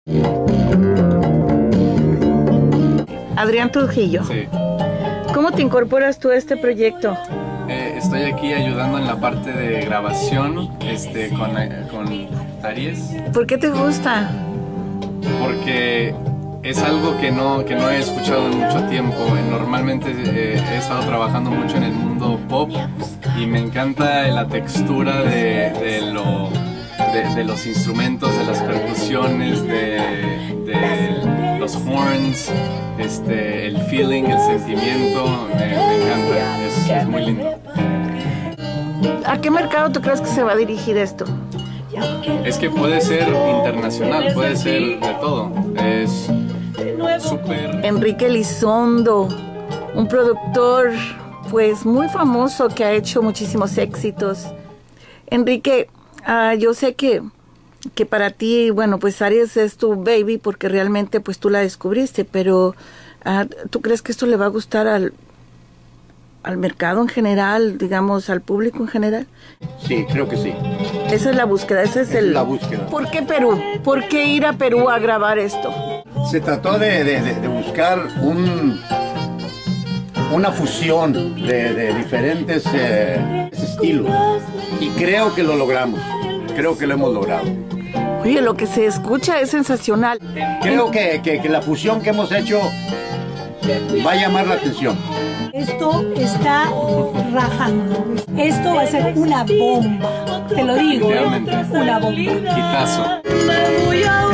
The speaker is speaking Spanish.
Adrián Trujillo. Sí. ¿Cómo te incorporas tú a este proyecto? Estoy aquí ayudando en la parte de grabación con Aries. ¿Por qué te gusta? Porque es algo que no he escuchado en mucho tiempo. Normalmente he estado trabajando mucho en el mundo pop y me encanta la textura de los instrumentos, de las percusiones, de los horns, el feeling, el sentimiento. Me encanta, es muy lindo. ¿A qué mercado tú crees que se va a dirigir esto? Es que puede ser internacional, puede ser de todo. Es súper... Enrique Elizondo, un productor pues muy famoso que ha hecho muchísimos éxitos. Enrique, yo sé que para ti, bueno, pues Aries es tu baby porque realmente pues tú la descubriste, pero ¿tú crees que esto le va a gustar al mercado en general, digamos, al público en general? Sí, creo que sí. Esa es la búsqueda, esa es la búsqueda. ¿Por qué Perú? ¿Por qué ir a Perú a grabar esto? Se trató de buscar una fusión de diferentes estilos y creo que lo logramos, creo que lo hemos logrado. Oye, lo que se escucha es sensacional. Creo que la fusión que hemos hecho va a llamar la atención. Esto está rajando. Esto va a ser una bomba. Te lo digo, una bomba. Hitazo.